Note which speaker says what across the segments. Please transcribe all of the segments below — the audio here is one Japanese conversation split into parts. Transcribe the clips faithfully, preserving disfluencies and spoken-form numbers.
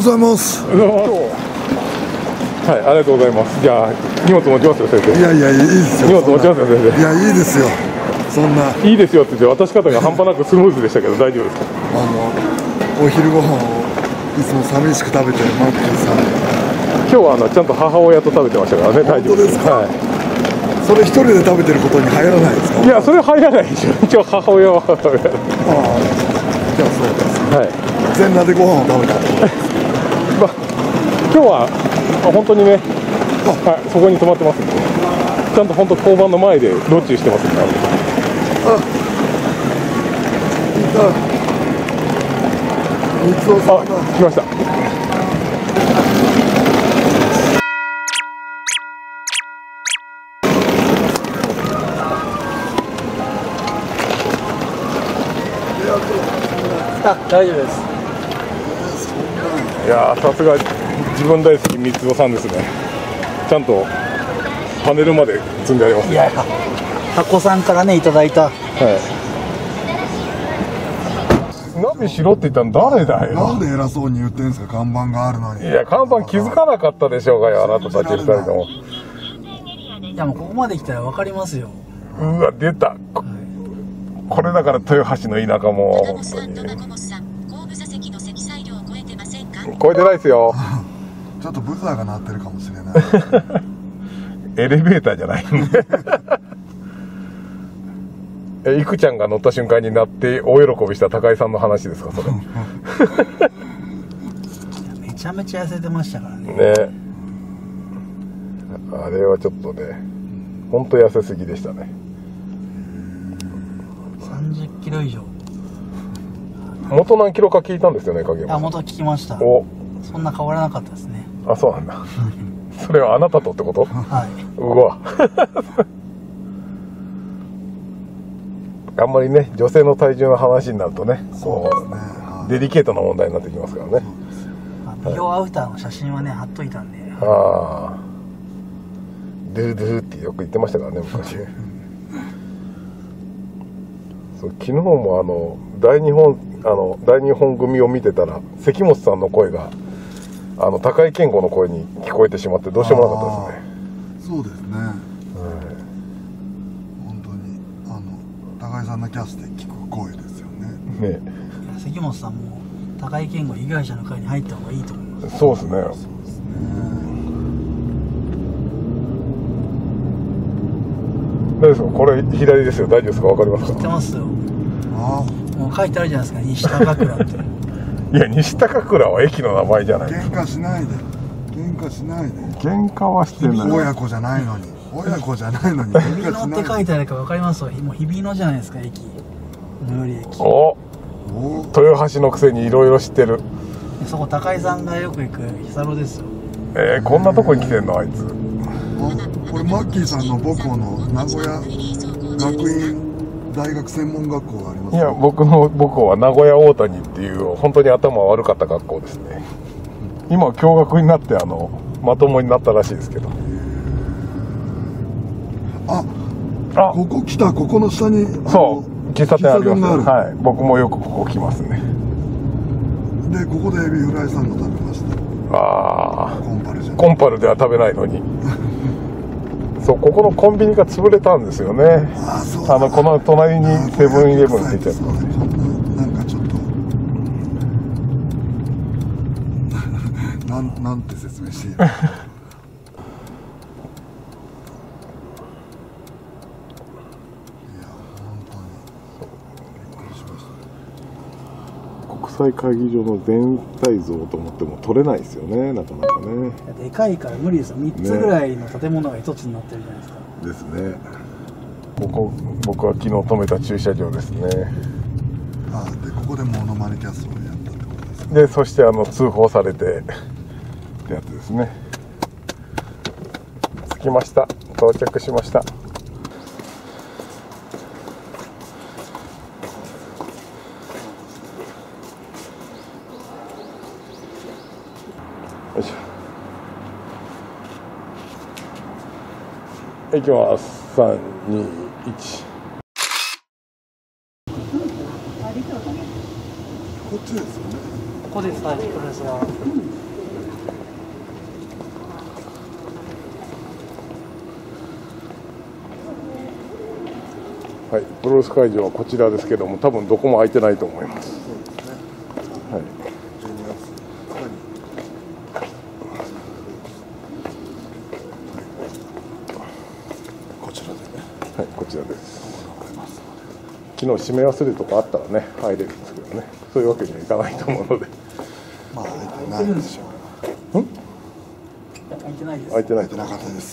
Speaker 1: ございます。
Speaker 2: はい、ありがとうございます。じゃあ荷物持ちますよ先生。
Speaker 1: いやいやいいですよ。
Speaker 2: 荷物持ちますよ先生。
Speaker 1: いやいいですよ。そんない
Speaker 2: いですよって言って渡し方が半端なくスムーズでしたけど大丈夫ですか。
Speaker 1: あのお昼ご飯をいつも寂しく食べてるマッキーさん。
Speaker 2: 今日はあのちゃんと母親と食べてましたからね。大丈夫です。はい。
Speaker 1: それ一人で食べてることに入らないですか。い
Speaker 2: やそれ入らないでしょ。一応母親は食べる。
Speaker 1: ああ、じゃあそうです。
Speaker 2: はい。
Speaker 1: 全裸でご飯を食べたってことです。
Speaker 2: まあ今日は本当にね、はい、そこに泊まってますんで、ちゃんと本当交番の前でロッチしてますんで。
Speaker 1: あ、いた。三つおさんだ。
Speaker 2: 来ました。
Speaker 3: あ、大丈夫です。
Speaker 2: いやー、さすが自分大好き三つ子さんですね。ちゃんとパネルまで積んであります、ね。
Speaker 3: いや、箱さんからねいただいた。はい。
Speaker 2: ナビしろって言ったの誰だよ。
Speaker 1: なんで偉そうに言ってんすか、看板があるのに。
Speaker 2: いや、看板気づかなかったでしょうがよ、あなたたち二人とも。
Speaker 3: いや、もうここまで来たら分かりますよ。
Speaker 2: うわ、出た。こ, これだから豊橋の田舎も本当に。超えてないですよ。
Speaker 1: ちょっとブザーが鳴ってるかもしれない。
Speaker 2: エレベーターじゃないんで。え、いくちゃんが乗った瞬間になって大喜びした高井さんの話ですか、それ。
Speaker 3: めちゃめちゃ痩せてましたからね。
Speaker 2: ね。あれはちょっとね、本当痩せすぎでしたね。
Speaker 3: さんじゅっキロ以上。
Speaker 2: 元何キロか聞いたんですよね、影山さん。
Speaker 3: あ、元聞きました。お、そんな変わらなかったですね。
Speaker 2: あ、そうなんだ。それはあなたとってこと？
Speaker 3: はい。
Speaker 2: うわ。あんまりね、女性の体重の話になるとね、こう、ね、デリケートな問題になってきますからね。
Speaker 3: ビフォーアフターの写真はね、貼っといたんで。
Speaker 2: ああ。ドゥドゥってよく言ってましたからね、昔。そう、昨日もあの大日本あの大日本組を見てたら関本さんの声があの高井健吾の声に聞こえてしまってどうしようもなかったですね。
Speaker 1: そうですね、うん、本当にあの高井さんのキャスで聞く声ですよね。
Speaker 2: ね、
Speaker 3: 関本さんも高井健吾被害者の会に入った方がいいと思います。
Speaker 2: そうですね。
Speaker 1: そうですね。
Speaker 2: 大丈夫ですか、これ左ですよ。大丈夫ですか、わかりますか。
Speaker 3: 知ってますよ。
Speaker 1: ああ、
Speaker 3: もう書いてあるじゃないですか、西高倉って。
Speaker 2: いや、西高倉は駅の名前じゃない。
Speaker 1: 喧嘩しないで、喧嘩しないで。
Speaker 2: 喧嘩はしてない。
Speaker 1: 親子じゃないのに、親子じゃないのに喧嘩しない。
Speaker 3: 日比野って書いてあるか分かりますよ。もう日比野じゃないですか、駅。最寄り駅。
Speaker 2: お、豊橋のくせにいろいろ知ってる。
Speaker 3: そこ高井さんがよく行くヒサロですよ。
Speaker 2: えー、こんなとこに来てんの、あいつ。
Speaker 1: これマッキーさんの母校の名古屋学院大学専門学校があります。
Speaker 2: いや、僕の母校は名古屋大谷っていう本当に頭悪かった学校ですね。今は共学になってあのまともになったらしいですけど。
Speaker 1: ああ、ここ来た、ここの下に
Speaker 2: そう喫茶店あります。はい、僕もよくここ来ますね。
Speaker 1: でここでエビフライサンド食べました。
Speaker 2: ああ、
Speaker 1: コンパルじゃん。
Speaker 2: コンパルでは食べないのに。そう、ここのコンビニが潰れたんですよね。あ, そうあのこの隣にセブンイレブンって言っちゃった。
Speaker 1: なんかちょっとなんなんて説明していいの。いや本当にびっくりしました。
Speaker 2: 国際会議場の全体像と思っても取れないですよね、なかなかね。
Speaker 3: でかいから無理ですよ。みっつぐらいの建物がひとつになってるじゃないですか。
Speaker 2: ですね。ここ僕は昨日止めた駐車場ですね。
Speaker 1: あ、でここでモノマネキャストをやったってことですか。
Speaker 2: でそしてあの通報されてってやつですね。着きました。到着しました。よいしょ。いきます。さん、に、いち。
Speaker 1: こっちですよね。
Speaker 3: ここです。はい、これですが。
Speaker 2: はい、プロレス会場はこちらですけども、多分どこも空いてないと思います。
Speaker 1: そうですね。
Speaker 2: はい、
Speaker 1: じゅうにがつふつかにこちらでね。
Speaker 2: はい、こちらです。昨日閉め忘れとかあったらね、入れるんですけどね、そういうわけにはいかないと思うので。
Speaker 1: まあ空いてないでしょう。
Speaker 2: ん？
Speaker 3: 空いてないです。
Speaker 2: 空いてない
Speaker 1: 空いてなかったです。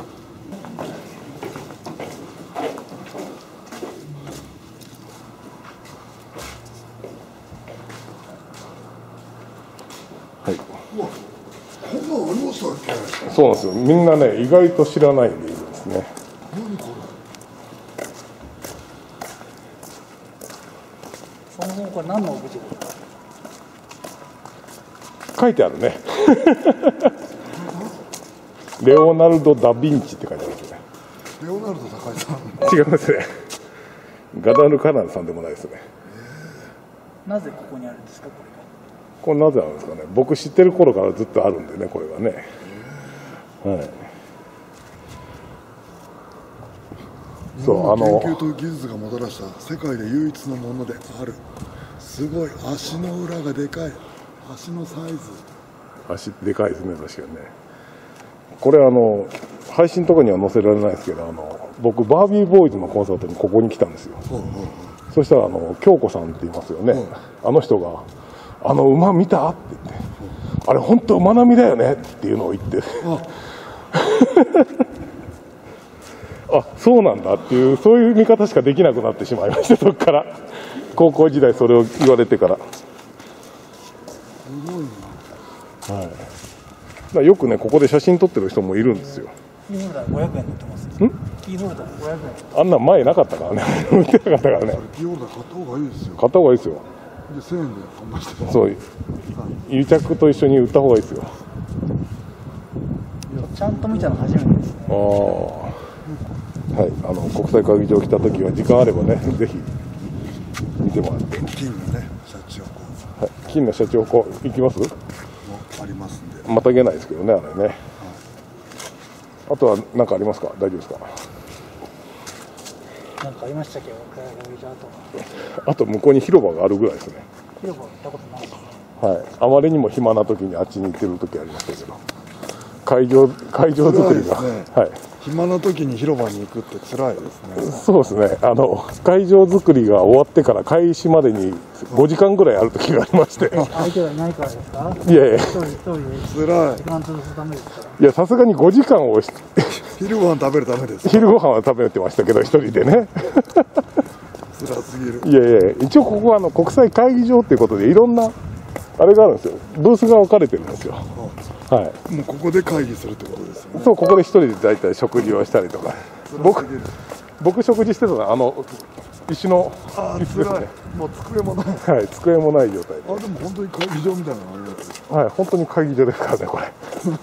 Speaker 2: はい。
Speaker 1: うわ、こんなんありましたっけ？
Speaker 2: そうなんですよ。みんなね、意外と知らないんでいいですね。
Speaker 1: 何こ
Speaker 3: そもそもこれ何のオブジェですか？
Speaker 2: 書いてあるね。レオナルド・ダ・ヴィンチって書いてあるんですね。
Speaker 1: れ？レオナルド高井さん。
Speaker 2: 違いますね。ガダルカナルさんでもないですね。
Speaker 3: なぜここにあるんですか、これが。
Speaker 2: これなぜなんですかね。僕知ってる頃からずっとあるんでね、これはね。はい。そう、あの
Speaker 1: 研究と技術がもたらした世界で唯一のものである。すごい、足の裏がでかい。足のサイズ。
Speaker 2: 足でかいですね、確かにね。これあの配信とかには載せられないですけど、あの僕バービーボーイズのコンサートにここに来たんですよ。
Speaker 1: ほうほうほう。
Speaker 2: そしたらあの京子さんって言いますよね、
Speaker 1: うん、
Speaker 2: あの人が「あの馬見た?」って言って、うん、あれ本当馬並みだよねっていうのを言ってああそうなんだっていう、そういう見方しかできなくなってしまいました。そこから高校時代それを言われてから。
Speaker 1: すごいな。
Speaker 2: はい、だからよくねここで写真撮ってる人もいるんですよ。
Speaker 3: キーホルダーごひゃくえんで売ってます。んキーホルダーごひゃくえん。
Speaker 2: あんなん前なかったからね。売ってなかったからね。
Speaker 1: キーホルダー買った方がいいですよ。
Speaker 2: 買った方がいいですよ。
Speaker 1: でせんえんで販売してます。
Speaker 2: そう、癒着と一緒に売った方がいいですよ。
Speaker 3: ちゃんと見たの初めてですね。
Speaker 2: ああ、はい、あの国際会議場来た時は時間あればね、ぜひ見てもらって。
Speaker 1: 金のね、シャチホコ
Speaker 2: はい、金のシャチホコ行きます？
Speaker 1: もありますんで。
Speaker 2: またげないですけどね、あれね。はい、あとは何かありますか？大丈夫ですか？
Speaker 3: なんかありましたっけ？国際会議場あと。
Speaker 2: あと向こうに広場があるぐらいですね。
Speaker 3: 広場行ったことないですね。
Speaker 2: はい、あまりにも暇な時にあっちに行ってる時ありましたけど、会場会場作りが、
Speaker 1: 辛いですね。
Speaker 2: はい。
Speaker 1: 暇な時に広場に行くって辛いですね。
Speaker 2: そうですね。あの会場作りが終わってから開始までにごじかんぐらいある時がありまして。
Speaker 3: 相手がいないからですか？
Speaker 2: いやいや。
Speaker 3: 一人一人で
Speaker 1: 辛い。
Speaker 3: 時間潰すためですから。
Speaker 2: いやさすがにごじかんを
Speaker 1: 昼ご飯食べるためです。
Speaker 2: 昼ご飯は食べてましたけど一人でね。
Speaker 1: 辛すぎる。
Speaker 2: いやいや一応ここはあの国際会議場っていうことでいろんなあれがあるんですよ。ブースが分かれてるんですよ。はい。
Speaker 1: もうここで会議するってことですよね。
Speaker 2: そうここで一人で大体食事をしたりとか。僕僕食事してたのはあの石の
Speaker 1: あ
Speaker 2: 椅子ですね。
Speaker 1: もう机もない。
Speaker 2: はい、机もない状態で。
Speaker 1: あ、でも本当に会議場みたいなのありますよ。
Speaker 2: はい、本当に会議場ですからねこれ。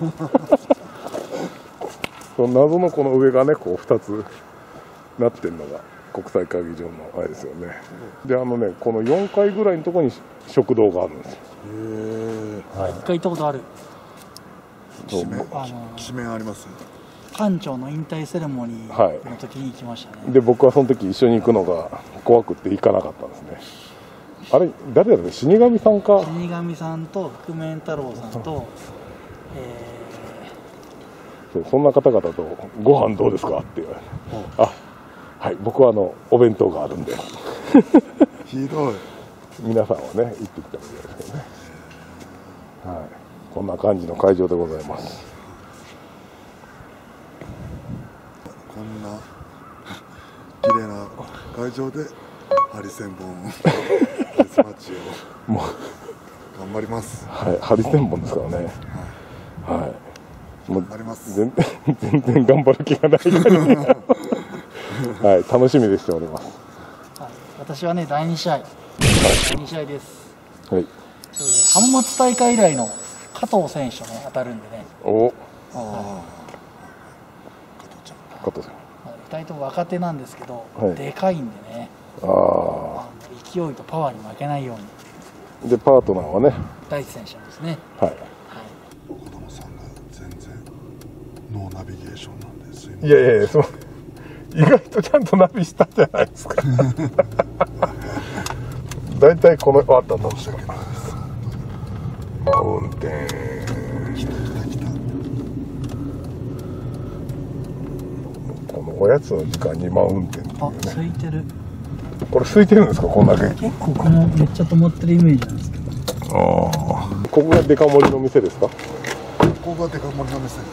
Speaker 2: その謎のこの上がねこうふたつなってるのが国際会議場のあれですよね。であのねこのよんかいぐらいのところに食堂があるんですよ。
Speaker 1: へえ。
Speaker 3: はい、一回行ったことある。
Speaker 2: そう
Speaker 1: 紙面
Speaker 3: あの
Speaker 1: 紙面あります。
Speaker 3: 館長の引退セレモニーの時に行きましたね。
Speaker 2: で僕はその時一緒に行くのが怖くて行かなかったんですね。あれ誰だろう、死神さんか。
Speaker 3: 死神さんと覆面太郎さんと、え
Speaker 2: そうそんな方々とご飯どうですかって言われて、あはい僕はあのお弁当があるんで
Speaker 1: ひどい。
Speaker 2: 皆さんはね行ってきたみたいですけどね。はい、こんな感じの会場でございます。
Speaker 1: こんな綺麗な会場でハリセンボンデスマッチを
Speaker 2: もう
Speaker 1: 頑張ります。
Speaker 2: はい、ハリセンボンですからね。はい。もう
Speaker 1: 頑張ります。
Speaker 2: 全然全然頑張る気がないからはい、楽しみにしております。
Speaker 3: ーはい、私はねだいに試合、だいに試合です。
Speaker 2: はい。
Speaker 3: えー浜松大会以来の加藤選手とね当たるんでね。
Speaker 2: お、
Speaker 1: あ
Speaker 2: 加藤さん。
Speaker 3: ふたりとも若手なんですけど、
Speaker 2: はい
Speaker 3: でかいんでね、
Speaker 2: あ
Speaker 3: あの勢いとパワーに負けないように
Speaker 2: あ。でパートナーはね。
Speaker 3: 大地選手ですね。
Speaker 2: はい。
Speaker 3: はい
Speaker 1: あ、子供さんが全然ノーナビゲーションなんですよ。
Speaker 2: いやいやいや、そう意外とちゃんとナビしたじゃないですか。だいたいこのあったんだ。
Speaker 1: 申し訳ないです。
Speaker 2: マウンテン。
Speaker 1: 来た来た来た。
Speaker 2: このおやつの時間にマウンテンっていう
Speaker 3: あ、
Speaker 2: ね。
Speaker 3: 空いてる。
Speaker 2: これ空いてるんですか、こんだけ。
Speaker 3: 結構このめっちゃ止まってるイメージなんですけど。
Speaker 2: ああ。ここがデカ盛りの店ですか。
Speaker 1: ここがデカ盛りの店ですね。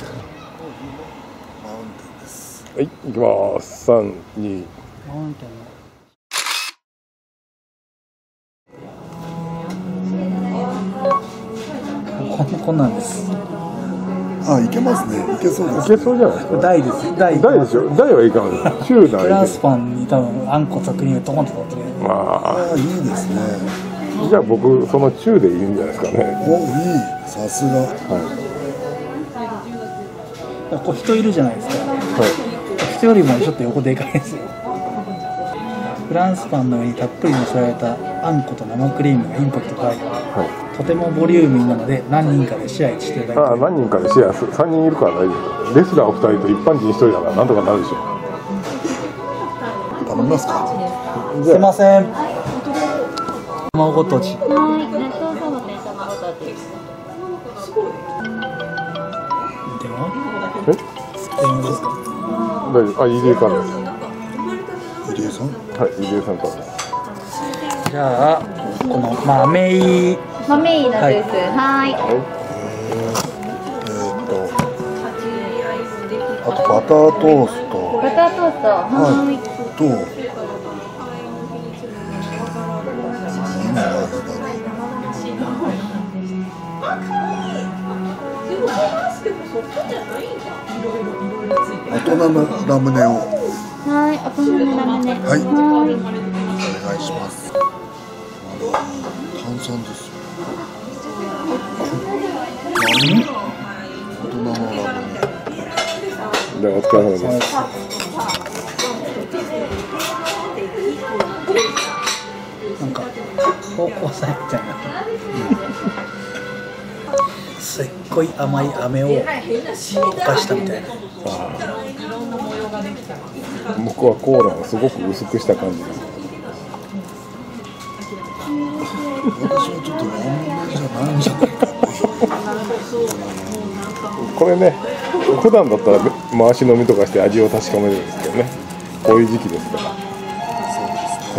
Speaker 1: マウンテンです。
Speaker 2: はい、行きます。三、二。
Speaker 3: マウンテンの。こんこんなんです。
Speaker 1: あ、いけますね。いけそうです。
Speaker 2: いけそうじゃないですか。
Speaker 3: 大です。大。
Speaker 2: 大でしょ。大はいかない。中大。
Speaker 3: フランスパンに多分あんことクリームトマト乗ってる。
Speaker 2: まあ。
Speaker 1: ああ、いいですね。
Speaker 2: じゃあ僕その中でいいんじゃないですかね。
Speaker 1: お、いい。さすが。
Speaker 2: は
Speaker 3: こう人いるじゃないですか。
Speaker 2: い。は
Speaker 3: 人よりもちょっと横でかいですよ。フランスパンの上にたっぷり乗せられたあんこと生クリームがインパクト高い。
Speaker 2: い。はい。
Speaker 3: とてもボリューミーなので何人かでシェア一していただ
Speaker 2: ああ、
Speaker 3: いて。
Speaker 2: 何人かでシェアす、三人いるから大丈夫。レスラー二人と一般人一人だからなんとかなるでしょ。
Speaker 1: 頼みますか。
Speaker 3: すいません。卵ご当地。
Speaker 4: はい、納豆サボテン卵とじ。
Speaker 3: 電話？
Speaker 2: え？
Speaker 3: 電話ですか？
Speaker 2: 大丈夫。あ、入江からです。
Speaker 1: 入江さん。
Speaker 2: はい、入江さんからです。
Speaker 3: じゃあこの豆い
Speaker 4: 豆いいのです。はい。
Speaker 2: は
Speaker 1: えーっと。あとバタートースト。
Speaker 4: バタートースト。はい。
Speaker 1: と。何があるだろう。大人のラムネを。
Speaker 4: はい、お好みのラムネ。
Speaker 1: はい。
Speaker 4: はい。
Speaker 1: お願いします。炭酸ですよ。大人のラムネ。
Speaker 2: い。ではお疲れ様です。
Speaker 3: なんか高校生みたいな。すっごい甘い飴を溶かしたみたいな。
Speaker 2: 僕はコーラをすごく薄くした感じです。
Speaker 1: 私はちょっとラムネじゃないんじゃないか
Speaker 2: これね、普段だったら回し飲みとかして味を確かめるんですけどね。こういう時期ですから。
Speaker 1: そうですね。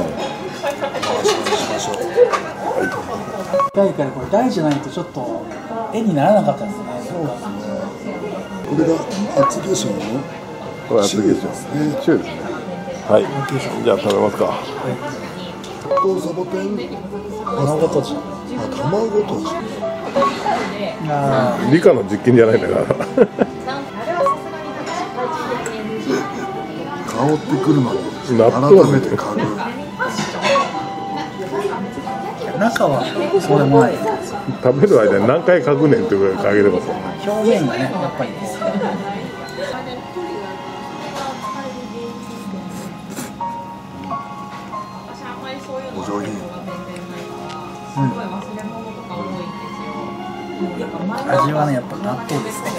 Speaker 3: 大からこれ大じゃないとちょっと絵にならなかったですね。
Speaker 1: そうですね。これが厚化粧の
Speaker 2: これは次ですね。中ですね。はい。じゃあ食べますか。
Speaker 1: とサボテン。
Speaker 3: 卵とじ。
Speaker 1: あ、卵とじ。
Speaker 3: あ
Speaker 2: 理科の実験じゃないんだから。
Speaker 1: 香ってくるまで
Speaker 2: 納豆
Speaker 1: 改めて嗅ぐ。
Speaker 3: あ、中はそうでもない。
Speaker 2: 食べる間に何回嗅ぐねんっていうぐらい嗅げれますよね。
Speaker 3: 表面がね、やっぱり。
Speaker 1: お上品。
Speaker 3: うん、味はね、やっぱ納豆ですね。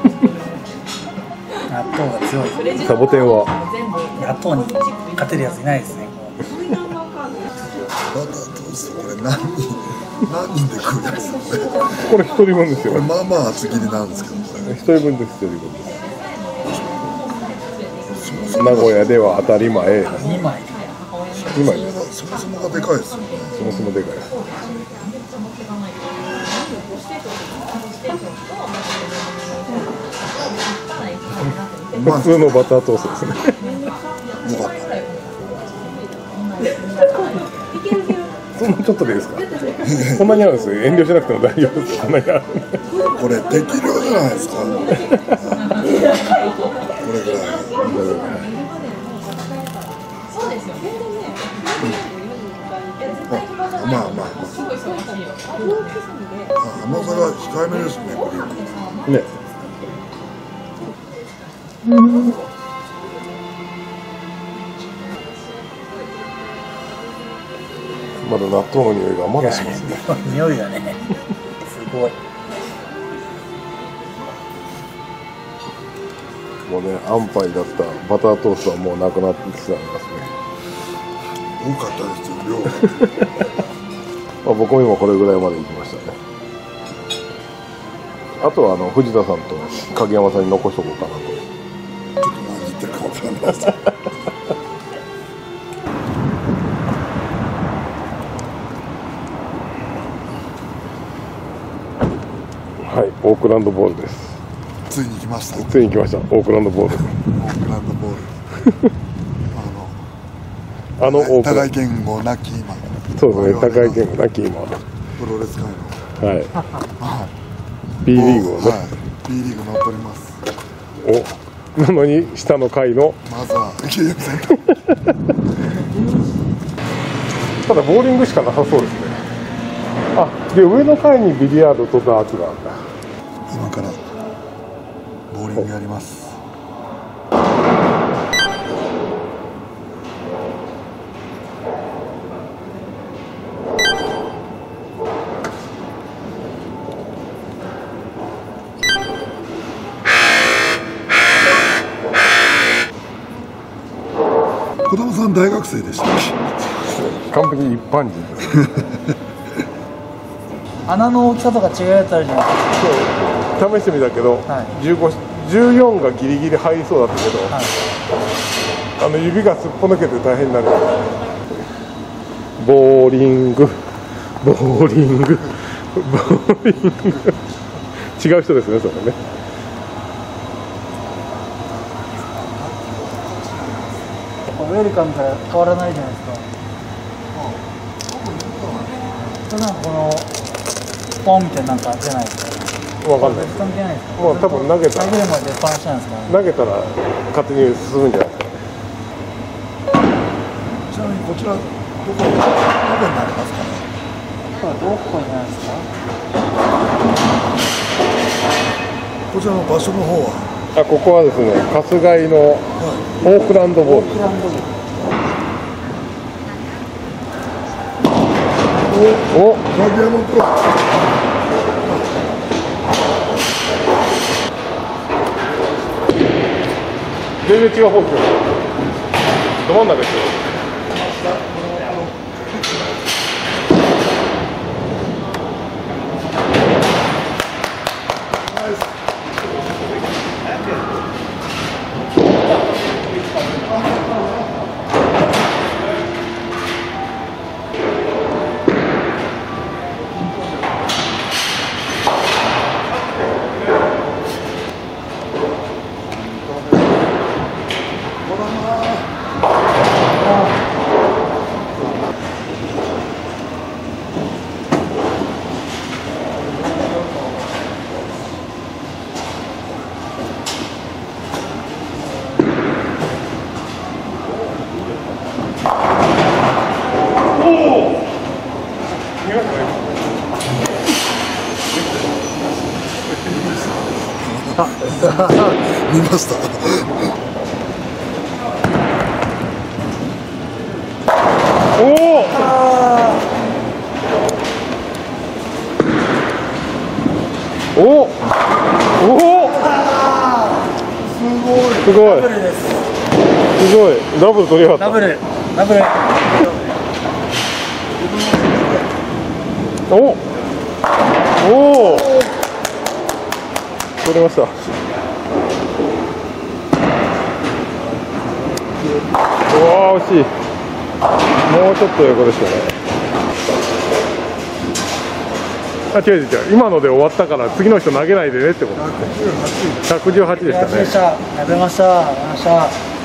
Speaker 3: 納豆が強い。
Speaker 2: サボテンは
Speaker 3: 納豆に勝てるやついないですね。
Speaker 1: バタートーストこれ何人何人で食うやつですね。
Speaker 2: これ一人分ですよ。
Speaker 1: これまあまあ厚切りなんですけど、これ
Speaker 2: 一人分です。一人分です。名古屋では当たり前。
Speaker 3: にまい。
Speaker 2: 二枚です。
Speaker 1: そもそもがでかいですよね。
Speaker 2: そもそもでかい。
Speaker 1: うまい
Speaker 2: 普通のバタートーストですね。
Speaker 1: よかった。
Speaker 2: そんなちょっとでいいですか。こんなにあるんですよ。遠慮しなくても大丈夫です。こんなにある。
Speaker 1: これ適量じゃないですか。これぐらい。あ、まあまあまあ。あ、甘さが控えめですね、これ。
Speaker 2: ね。まだ納豆の匂いがまだしますね。
Speaker 3: 匂いがね、すごい。
Speaker 2: もうね、安牌だったバタートーストはもうなくなってきてありますね。
Speaker 1: 多かったですよ、量。
Speaker 2: まあ僕も今これぐらいまで行きましたね。あとはあの藤田さんと影山さんに残しとこうかなと。
Speaker 1: ちょっと何言ってるかわからないです。
Speaker 2: はい、オークランドボールです。
Speaker 1: ついに来ました。
Speaker 2: ついに来ました、オークランドボール。
Speaker 1: オークランドボール。
Speaker 2: あの、
Speaker 1: あの高い言語なき今。
Speaker 2: そうですね、高い言語なき今。
Speaker 1: プロレス界の。
Speaker 2: はい。
Speaker 1: はい。
Speaker 2: B リーグをね。
Speaker 1: はい。B リーグ乗っ取ります。
Speaker 2: お、なのに下の階の。
Speaker 1: まずはゲームセンター。
Speaker 2: ただボーリングしかなさそうですね。あ、で上の階にビリヤードとダーツがあるんだ。
Speaker 1: 今からボーリングやります。児玉さん大学生でした。
Speaker 2: 完璧に一般人です。
Speaker 3: 穴の大きさとか違うやつあるじゃないです
Speaker 2: そう、試してみたけど、
Speaker 3: はい、
Speaker 2: じゅうご、じゅうよんがギリギリ入りそうだったけど、はい、あの指がすっぽ抜けて大変になる。ボーリング、ボーリング、ボーリング。違う人ですね、それね。
Speaker 3: ウェルカムから変わらないじゃないですか。それなんかこのポンみたいななんか出ないですか。
Speaker 2: わかんない。
Speaker 3: 関係ないですか。
Speaker 2: まあ多分投げたら
Speaker 3: 投げるまで出っ放しなんですか、ね。
Speaker 2: 投げたら勝手に進むんじゃないですか。
Speaker 1: ちなみにこちらどこどこになりますかね。
Speaker 3: これどこになるんですか。
Speaker 1: こちらの場所の方は。
Speaker 2: あ、ここはですね、春日井のオークランドボール。
Speaker 3: オークランドボール。
Speaker 2: お、お、
Speaker 1: ダイヤモンド。
Speaker 2: 全然違う方向。ど真ん中ですよ。
Speaker 1: 見ました。
Speaker 2: おお。おお。おお。すごい。すごい。すごい。ダブル取りやがった。
Speaker 3: ダブル。ダブル。
Speaker 2: お。おお。取れました。うわー、惜しい。もうちょっと横でしたね。あ、違う違う違う、今ので終わったから次の人投げないでねってこと。ひゃくじゅうはちでしたね。
Speaker 3: やりました。やりました。やりました。